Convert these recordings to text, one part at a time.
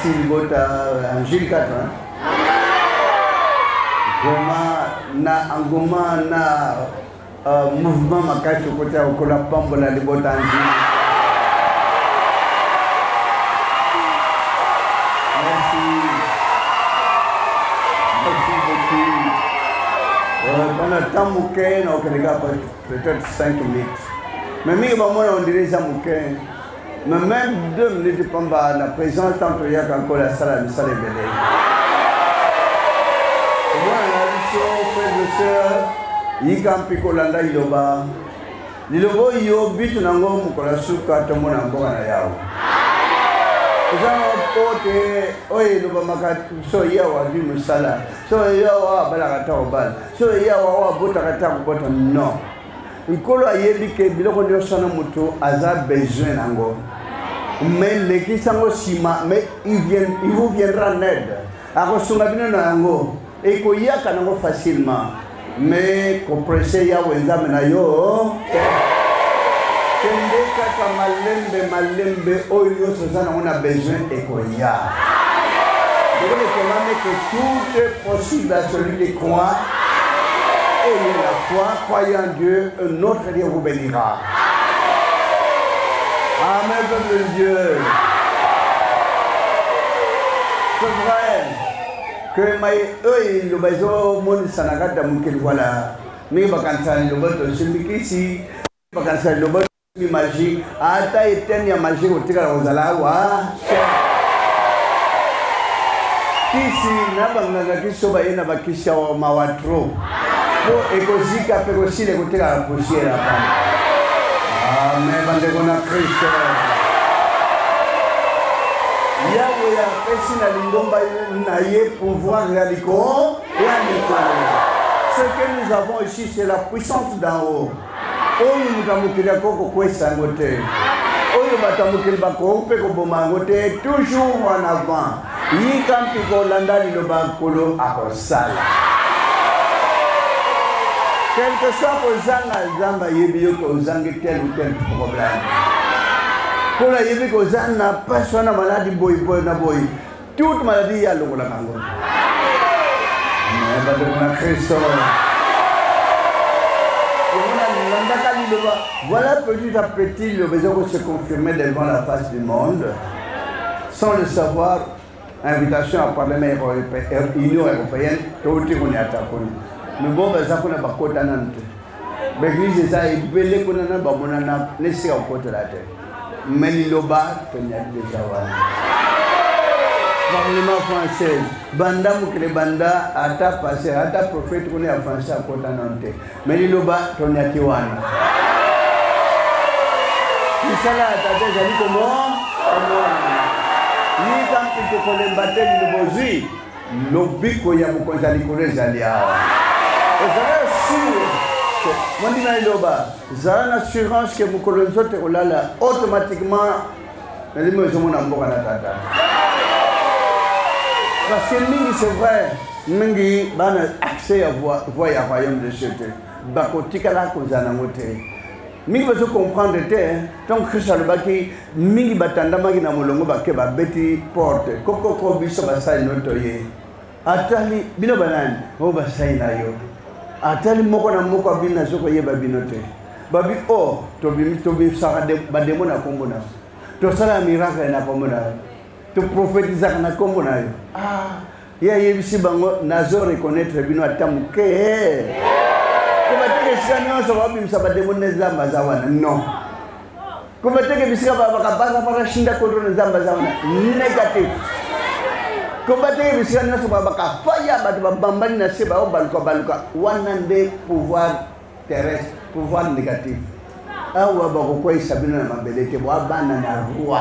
merci Libota Angile 4 vraiment na engouement na mouvement makati côté au la pambola Libota Angile. Pendant le temps mouquin, on regarde peut-être 5 minutes. Mais on dirait ça mouquin. Mais même 2 minutes, la présence tant qu'il y a encore la salle à la salle est belle. Moi, frère de soeur, il y a un picolanda iloba. Lilobo yo bitu nango mukola suka tomo nango na yao. Pote oye no bamaka so yawa bi musala so yawa balaka tawbal so yawa wa bota kata bota non nkolo ayebi ke biloko nyonso na mutu aza besoin nango mais leki sango sima mais il vous viendra en aide akosunga bino nango e ko yaka nango facilement mais ko presse ya wenzame na yo kaka malembe oyo sozana on a besoin et koya. Je veux recommander que tout est possible à celui qui croit. Ayez la foi, croyez en Dieu, un autre Dieu vous bénira. Amen, peuple de Dieu. C'est vrai que le bateau monde sanagata mukil voilà. Mais bakansa le bateau simikisi, bakansa le bateau magique, ata eteni ya magique otika ozala wa. Kisi na banganga kisoba ina bakisha wa mawatro. Po ekozika pekosile kutika la poussière hapa. Amen, bande kona Kristo. Yahweh a fait na lingomba na ye pouvoir réalico et amico. Ce que nous avons ici c'est la puissance d'en haut. Oyo mutamukila koko kwesa ngote. Oyo batamukila bako pe ko boma ngote toujours en avant. Yi kampi ko landa li lo bankolo akosala. Quelque soit ko zanga zamba yebi yo ko zangi tel ou tel problème. Pour la yebi ko zanga pasona maladie boy na boy. Toute maladie ya lo la kango. Mais ba de na Christ. Voilà petit à petit le besoin de se confirmer devant la face du monde. Sans le savoir, invitation à Parlement européen, Union européenne, tout le monde est attaqué. Nous avons besoin de faire côté Nantes. L'église est à Ibele, qu'on a babonana, laissez au côté de la terre. Mais l'Iloba, qu'on a déjà vu. Parlement français, banda mukele banda ata passé ata prophète qu'on est en français à côté Nantes. Mais l'Iloba, qu'on a tiwana. Misala ata jali comment? Ni quand tu te connais battre le bozui, l'obiko ya mukonzali kurezali awa. Et sûr, mon dit l'Iloba, ça une assurance que mukolonzote olala automatiquement, les mots sont mon amour à la tata. Parce que Mingi, c'est vrai, Mingi a accès à voir le royaume de Dieu. Bakotika la kozana mote. Mingi va se comprendre donc Christ alobaki Mingi batanda magi na molongo bakeba beti porte. Koko ko biso basai notoye. Atali bino banani o basai na yo. Atali moko na moko bina soko yeba binote. Babi o to bi saka de bademo na kombona. To sala miracle na kombona. Tu prophétises na kombo na yo. Ah, ya yebisi bango nazo reconnaître bino atamuke. Comment est-ce que nous avons vu ça va démoner zamba zawana? Non. Comment est-ce que bisika baba kabasa para shinda kontrol zamba zawana? Négatif. Comment est-ce que bisika nous baba kafaya batu bambani na seba o baluka wanande pouvoir terrestre, pouvoir négatif. Awa ba ko koy sabina na mabelete bo abana na roi.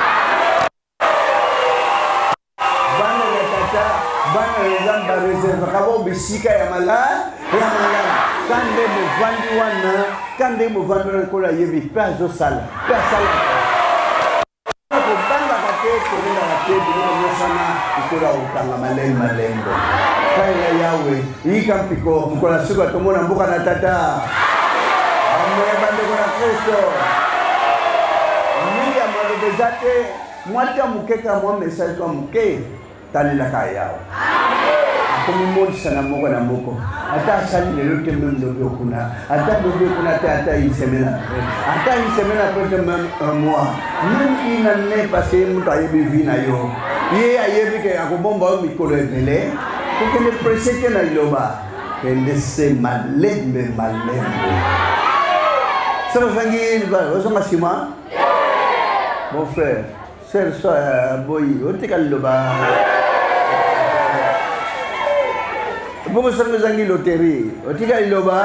Bana zamba réserve kabo bisika ya mala kande muvandi wana kande muvandi ko la yebi pazo sala pasala ko banga kake ko na kake ko sana ikola utanga malengo kaya yawe ikampiko mkola suka tomona mboka na tata amwe bande ko na Kristo ni ya mwana bezate Moi, tu as mon message comme que tu la kaya. Comme le monde s'en a moko na moko. Ata sali le lote même de kuna. Ata de kuna ata une semaine après. Ata une semaine après même un mois. Même une année passée, nous avons vu na yo. Ye ayebi ke akobomba mikolo ebele. Pour que le presse que na iloba. Que laisse malembe. Ça va sangi, vous avez sima. Mon frère, c'est ça, boy, on te calme là-bas. Vous savez sangi loterie, on te calme là-bas.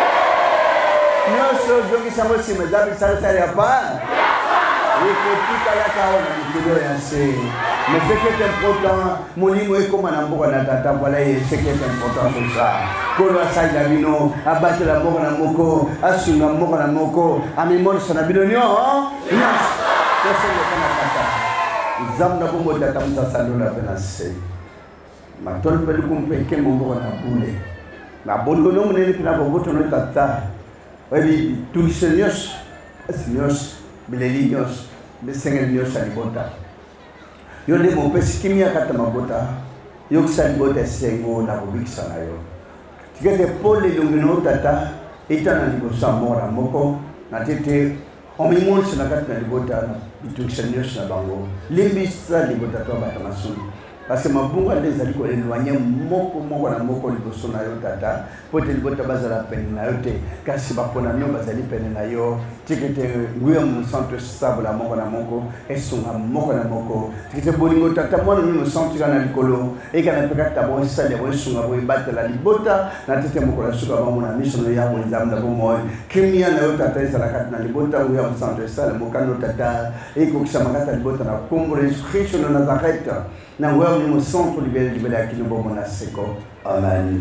Non, je qui s'en va si mais d'abord ça ne sert pas. Il faut tout à la carotte, mais ce qui est important, mon niveau est comme un amour à tata, voilà ce qui est important pour ça. Kolo asai la bino, abattre la moko na moko, asunga moko na moko, amimon sana bidonio, yes. Kese le kana kata. Zamna bombo data msa salona penase. Matol pelu kumpe ke moko na bule. Na bondo no mene pina boboto no tata. Webi tulisenios, senios, bilelios, besengelios alibota. Yo de mo pesikimia kata mabota. Yo ksalibota sengo na bobiksa na yo. Tigete Paul et Longino Tata, étant dans le Samor à Moko, n'a été en mémoire sur la carte de Bota, bitu Seigneur sur la bango. Les ministres de Bota Batamasu. Parce que ma bonne des alliés éloignés, Moko na Moko, le Bosonayo Tata, pour te Bota Bazala Penayote, Kassibaponano Bazali Penayo, Tigete William Centre Sable à Moko na Moko, et son à Moko na Moko. Tigete Bolingo Tata, moi, nous sommes dans le colo, et quand on peut d'abord installer le son à battre la Libota, la tête Moko la Suga, mon ami, son ya, mon examen de Bomoy, Kimia Tata, la carte na Libota, William Centre Sable, Mokano Tata, et Koksamaka Libota, la Combo, l'inscription de Nazareth. Na wewe ni msonto libele akinobo mona seko. Amen.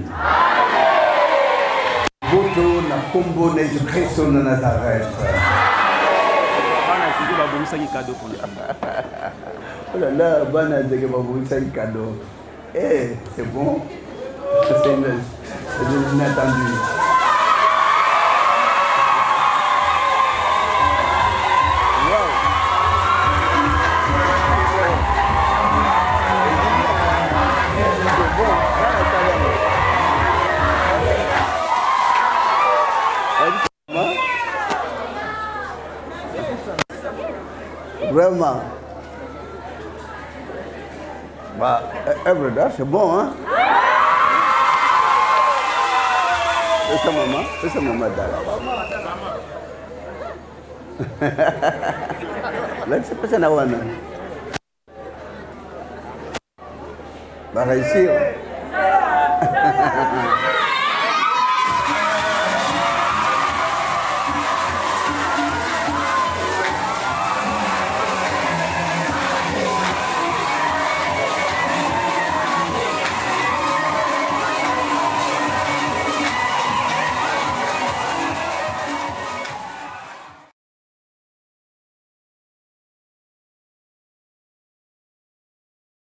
Boto na kombo na Yesu Kristo na Nazareth. Bana siki babomisa ki cadeau pour Oh là là, bana siki babomisa ki cadeau. Eh, c'est bon. C'est inattendu. Vraiment. Bah, everyday, c'est bon, hein? C'est ça, maman, là, c'est pas ça, Nawana. Va réussir.